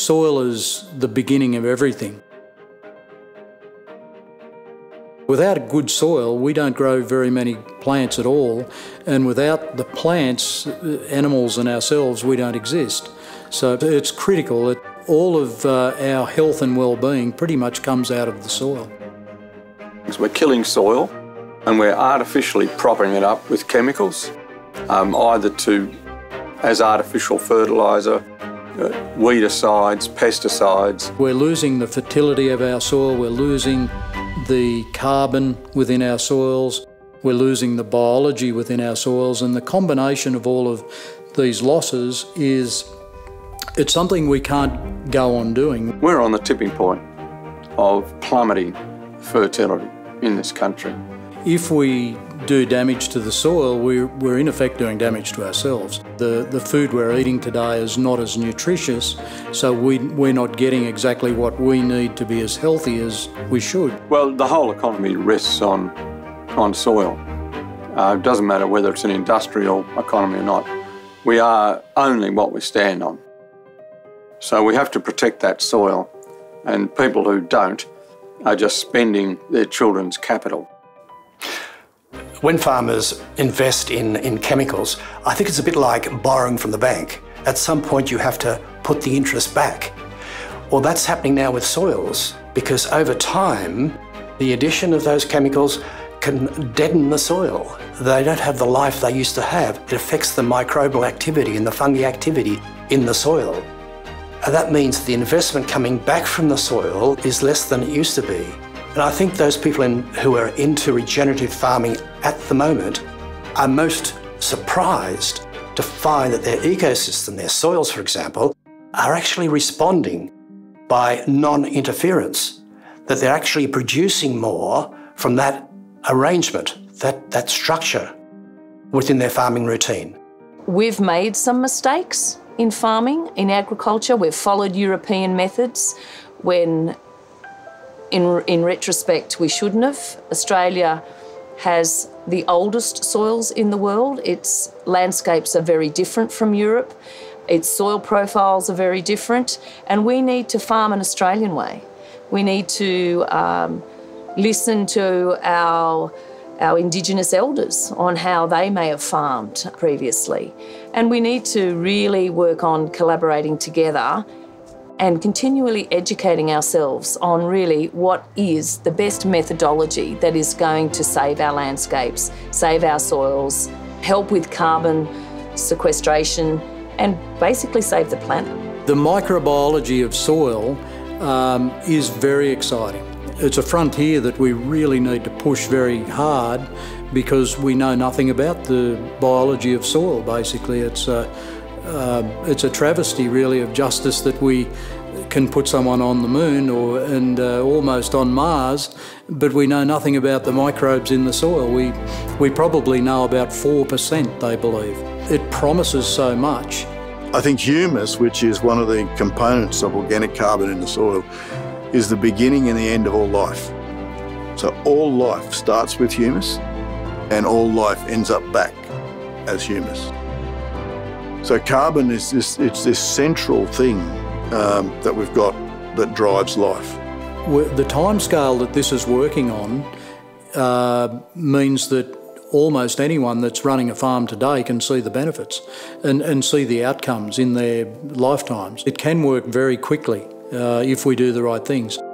soil is the beginning of everything. Without a good soil, we don't grow very many plants at all, and without the plants, animals and ourselves, we don't exist. So it's critical that all of our health and well-being pretty much comes out of the soil. We're killing soil and we're artificially propping it up with chemicals, either as artificial fertiliser, weedicides, pesticides. We're losing the fertility of our soil, we're losing the carbon within our soils, we're losing the biology within our soils, and the combination of all of these losses it's something we can't go on doing. We're on the tipping point of plummeting fertility in this country. If we do damage to the soil, we're in effect doing damage to ourselves. The food we're eating today is not as nutritious, so we're not getting exactly what we need to be as healthy as we should. Well, the whole economy rests on soil. It doesn't matter whether it's an industrial economy or not. We are only what we stand on. So we have to protect that soil, and people who don't are just spending their children's capital. When farmers invest in chemicals, I think it's a bit like borrowing from the bank. At some point you have to put the interest back. Well, that's happening now with soils, because over time the addition of those chemicals can deaden the soil. They don't have the life they used to have. It affects the microbial activity and the fungi activity in the soil. And that means the investment coming back from the soil is less than it used to be. And I think those people who are into regenerative farming at the moment are most surprised to find that their ecosystem, their soils, for example, are actually responding by non-interference, that they're actually producing more from that arrangement, that structure within their farming routine. We've made some mistakes in farming, in agriculture. We've followed European methods when, in retrospect, we shouldn't have. Australia has the oldest soils in the world. Its landscapes are very different from Europe. Its soil profiles are very different, and we need to farm an Australian way. We need to listen to our Indigenous elders on how they may have farmed previously. And we need to really work on collaborating together and continually educating ourselves on really what is the best methodology that is going to save our landscapes, save our soils, help with carbon sequestration, and basically save the planet. The microbiology of soil is very exciting. It's a frontier that we really need to push very hard because we know nothing about the biology of soil, basically. It's a travesty, really, of justice that we can put someone on the moon and almost on Mars, but we know nothing about the microbes in the soil. We probably know about 4%, they believe. It promises so much. I think humus, which is one of the components of organic carbon in the soil, is the beginning and the end of all life. So all life starts with humus and all life ends up back as humus. So carbon is this central thing that we've got that drives life. The timescale that this is working on means that almost anyone that's running a farm today can see the benefits and see the outcomes in their lifetimes. It can work very quickly if we do the right things.